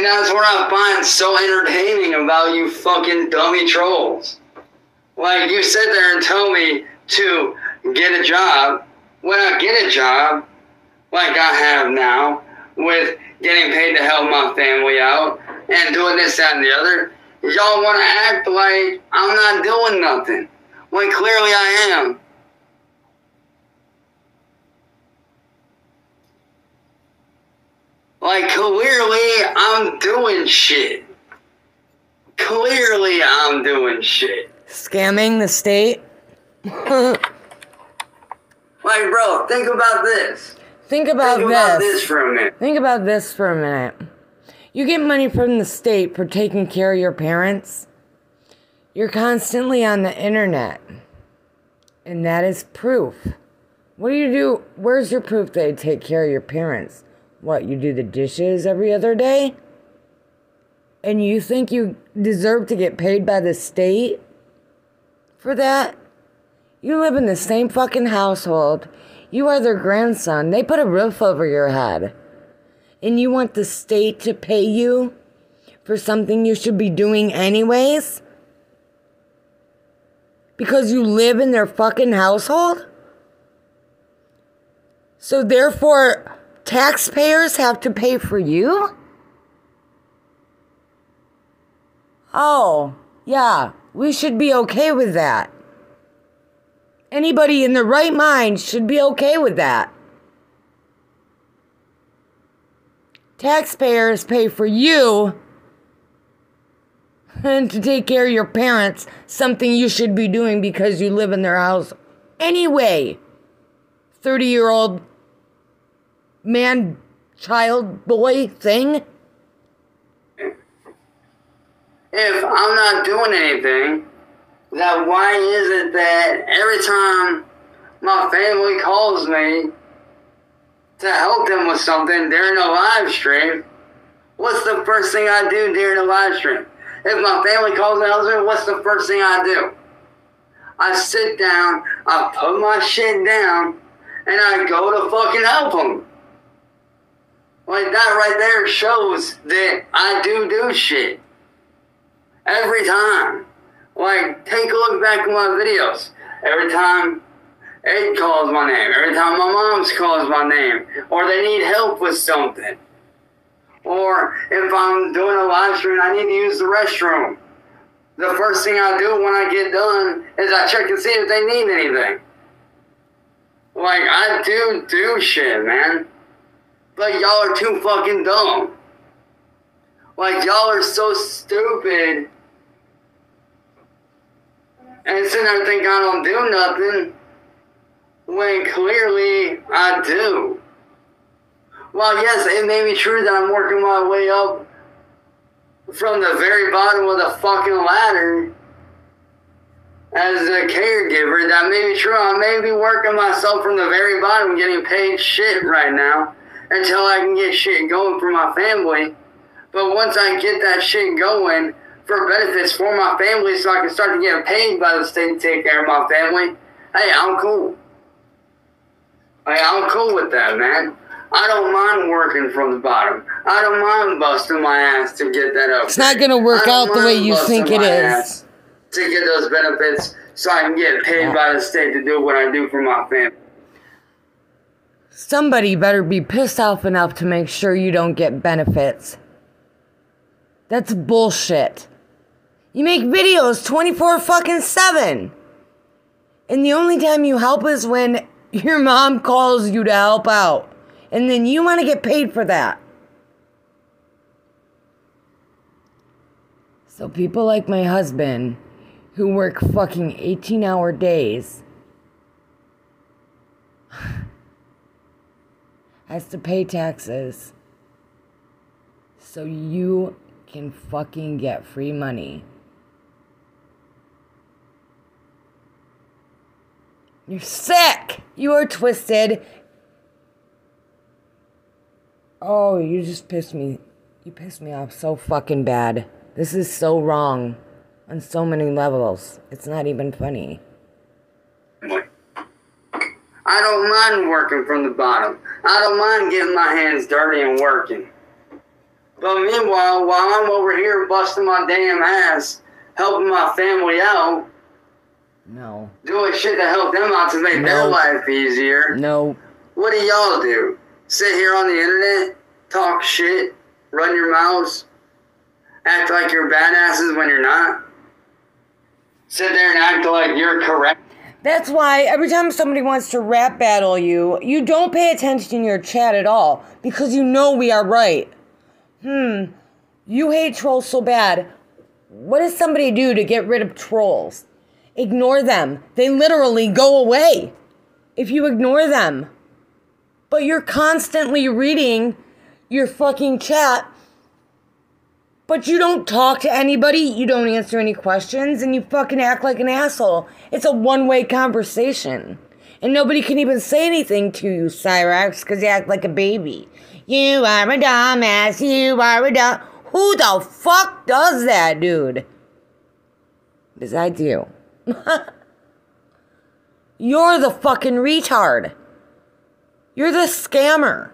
And that's what I find so entertaining about you fucking dummy trolls. Like, you sit there and tell me to get a job. When I get a job, like I have now, with getting paid to help my family out, and doing this, that, and the other, y'all want to act like I'm not doing nothing, when clearly I am. Like, clearly I'm doing shit. Clearly I'm doing shit. Scamming the state? Like, bro, think about this. Think about this for a minute. Think about this for a minute. You get money from the state for taking care of your parents. You're constantly on the internet. And that is proof. What do you do? Where's your proof that you take care of your parents? What, you do the dishes every other day? And you think you deserve to get paid by the state for that? You live in the same fucking household. You are their grandson. They put a roof over your head. And you want the state to pay you for something you should be doing anyways? Because you live in their fucking household? So therefore, taxpayers have to pay for you? Oh, yeah, we should be okay with that. Anybody in their right mind should be okay with that. Taxpayers pay for you and to take care of your parents, something you should be doing because you live in their house anyway. 30-year-old man, child, boy thing. If I'm not doing anything, then why is it that every time my family calls me to help them with something during a live stream, what's the first thing I do during a live stream? If my family calls me, what's the first thing I do? I sit down, I put my shit down, and I go to fucking help them. Like, that right there shows that I do shit. Every time. Like, take a look back at my videos. Every time Ed calls my name, every time my mom's calls my name, or they need help with something, or if I'm doing a live stream, I need to use the restroom. The first thing I do when I get done is I check to see if they need anything. Like, I do shit, man. But y'all are too fucking dumb. Like, y'all are so stupid. And sitting there thinking I don't do nothing, when clearly I do. Well, yes, it may be true that I'm working my way up from the very bottom of the fucking ladder as a caregiver. That may be true. I may be working myself from the very bottom, getting paid shit right now, until I can get shit going for my family. But once I get that shit going for benefits for my family so I can start to get paid by the state to take care of my family, hey, I'm cool. Hey, I'm cool with that, man. I don't mind working from the bottom. I don't mind busting my ass to get that up. It's not going to work out the way you think it is. To get those benefits so I can get paid by the state to do what I do for my family. Somebody better be pissed off enough to make sure you don't get benefits. That's bullshit. You make videos 24/7. And the only time you help is when your mom calls you to help out. And then you want to get paid for that. So people like my husband, who work fucking 18-hour days, has to pay taxes so you can fucking get free money. You're sick! You are twisted. Oh, you just pissed me. You pissed me off so fucking bad. This is so wrong on so many levels. It's not even funny. I don't mind working from the bottom. I don't mind getting my hands dirty and working. But meanwhile, while I'm over here busting my damn ass, helping my family out, no, doing shit to help them out to make their life easier. No. What do y'all do? Sit here on the internet, talk shit, run your mouths, act like you're badasses when you're not? Sit there and act like you're correct? That's why every time somebody wants to rap battle you, you don't pay attention in your chat at all because you know we are right. You hate trolls so bad. What does somebody do to get rid of trolls? Ignore them. They literally go away if you ignore them. But you're constantly reading your fucking chat, but you don't talk to anybody, you don't answer any questions, and you fucking act like an asshole. It's a one-way conversation. And nobody can even say anything to you, CYRAX, because you act like a baby. You are a dumbass, you are a dumb... Who the fuck does that, dude? Besides you. You're the fucking retard. You're the scammer.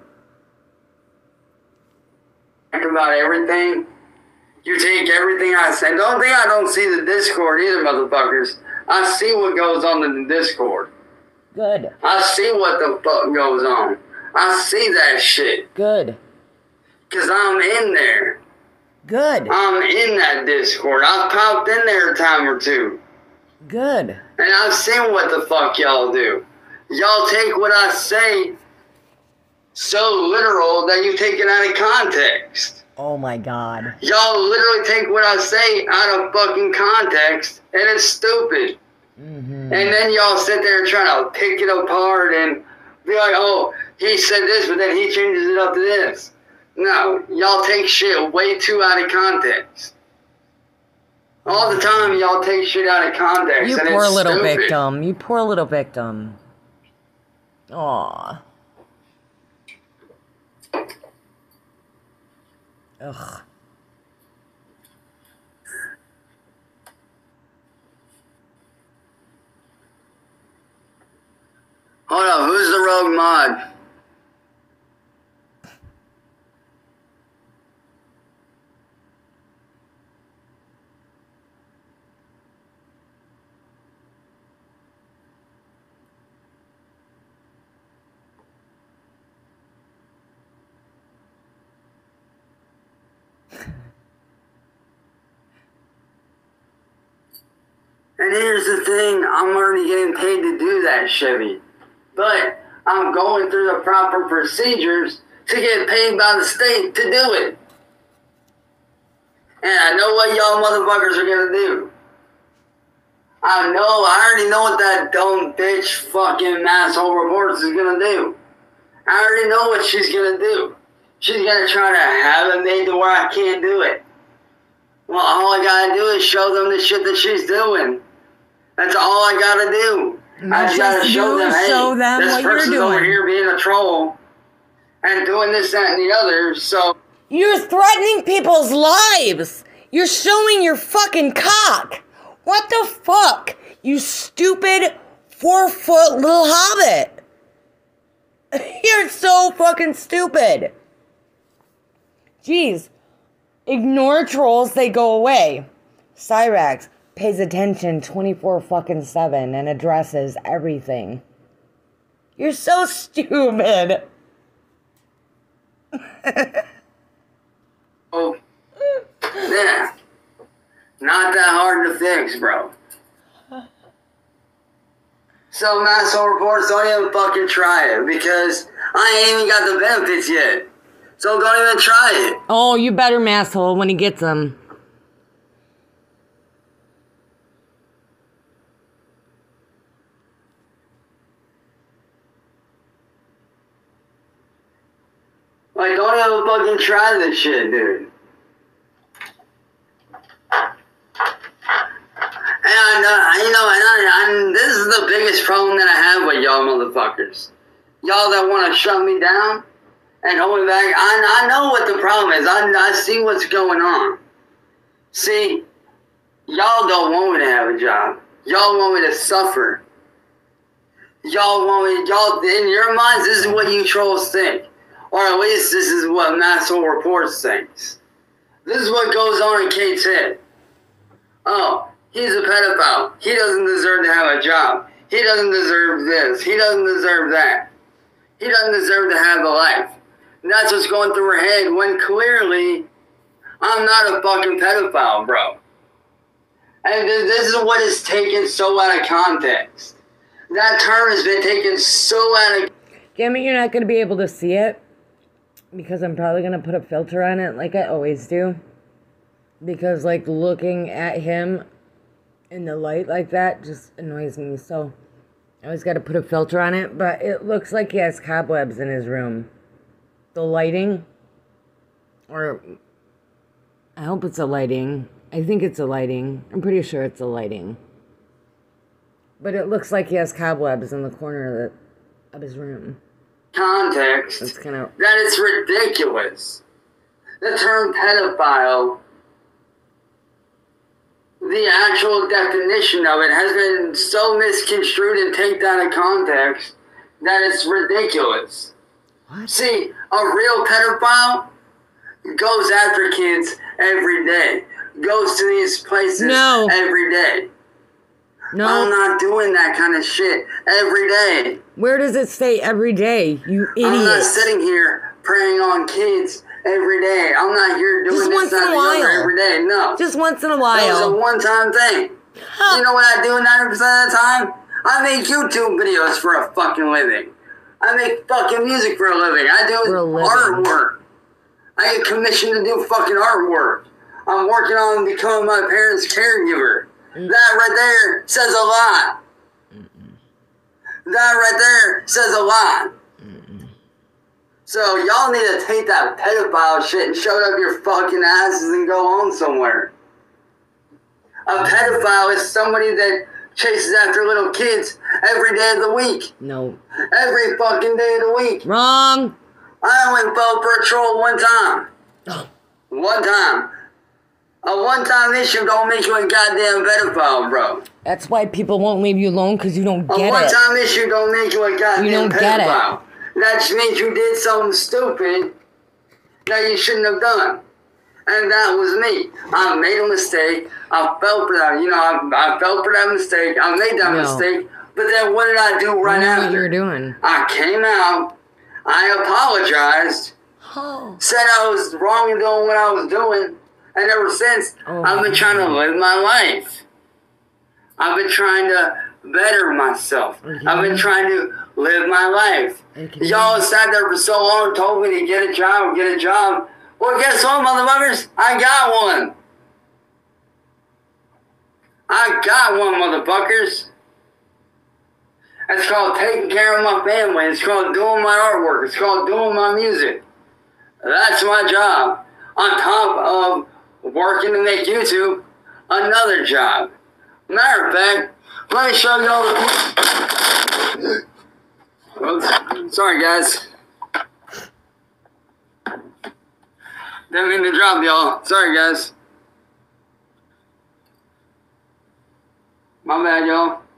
Think about everything. You take everything I say. Don't think I don't see the Discord either, motherfuckers. I see what goes on in the Discord. Good. I see what the fuck goes on. I see that shit. Good. Because I'm in there. Good. I'm in that Discord. I've popped in there a time or two. Good. And I've seen what the fuck y'all do. Y'all take what I say so literal that you take it out of context. Oh my god. Y'all literally take what I say out of fucking context, and it's stupid. And then y'all sit there trying to pick it apart and be like, oh, he said this, but then he changes it up to this. No, y'all take shit way too out of context. All the time, y'all take shit out of context. You and poor it's little stupid. victim. You poor little victim. Aw. Ugh. Hold on, who's the rogue mod? And here's the thing, I'm already getting paid to do that, Chevy. But I'm going through the proper procedures to get paid by the state to do it. And I know what y'all motherfuckers are gonna do. I already know what that dumb bitch fucking asshole reports is gonna do. I already know what she's gonna do. She's gonna try to have it made to where I can't do it. Well, all I gotta do is show them the shit that she's doing. That's all I gotta do. I just gotta show them, hey, this person's over here being a troll and doing this, that, and the other, so... You're threatening people's lives! You're showing your fucking cock! What the fuck? You stupid 4-foot little hobbit! You're so fucking stupid! Jeez. Ignore trolls, they go away. CYRAX pays attention 24/7 and addresses everything. You're so stupid. Oh, yeah. Not that hard to fix, bro. So, asshole reports, don't even fucking try it, because I ain't even got the benefits yet. So don't even try it. Oh, you better, masshole, when he gets them. Like, don't even fucking try this shit, dude. And this is the biggest problem that I have with y'all motherfuckers. Y'all that want to shut me down and hold me back. I know what the problem is. I see what's going on. See, y'all don't want me to have a job. Y'all want me to suffer. Y'all want me, in your minds, this is what you trolls think. Or at least this is what Maxwell Reports thinks. This is what goes on in Kate's head. Oh, he's a pedophile. He doesn't deserve to have a job. He doesn't deserve this. He doesn't deserve that. He doesn't deserve to have a life. And that's what's going through her head when clearly I'm not a fucking pedophile, bro. And this is what is taken so out of context. That term has been taken so out of... Damn it, you're not going to be able to see it. Because I'm probably going to put a filter on it like I always do. Because, like, looking at him in the light like that just annoys me. So, I always got to put a filter on it. But it looks like he has cobwebs in his room. The lighting. Or, I hope it's a lighting. I think it's a lighting. I'm pretty sure it's a lighting. But it looks like he has cobwebs in the corner of his room. Context that it's ridiculous. The term pedophile, the actual definition of it has been so misconstrued and taken out of context that it's ridiculous. What? See, a real pedophile goes after kids every day. Goes to these places every day. No. I'm not doing that kind of shit every day. Where does it say every day, you idiot? I'm not sitting here preying on kids every day. I'm not here doing this every day. No. Just once in a while. That was a one-time thing. Huh. You know what I do 90% of the time? I make YouTube videos for a fucking living. I make fucking music for a living. I do artwork. I get commissioned to do fucking artwork. I'm working on becoming my parents' caregiver. That right there says a lot. That right there says a lot. So y'all need to take that pedophile shit and shut up your fucking asses and go home somewhere. A pedophile is somebody that chases after little kids every day of the week. No. Every fucking day of the week. Wrong. I only fell for a troll one time. One time. A one-time issue don't make you a goddamn pedophile, bro. That's why people won't leave you alone, because you don't get it. A one-time issue don't make you a goddamn pedophile. That just means you did something stupid that you shouldn't have done. And that was me. I made a mistake. I fell for that. I fell for that mistake. I made that mistake. But then what did I do right after? What you were doing. I came out. I apologized. Said I was wrong in doing what I was doing. And ever since, I've been trying to live my life. I've been trying to better myself. I've been trying to live my life. Y'all sat there for so long and told me to get a job. Well, guess what, motherfuckers? I got one. I got one, motherfuckers. It's called taking care of my family. It's called doing my artwork. It's called doing my music. That's my job. On top of working to make YouTube another job. Matter of fact, let me show y'all the... Oops. Sorry, guys. Didn't mean to drop y'all. Sorry, guys. My bad, y'all.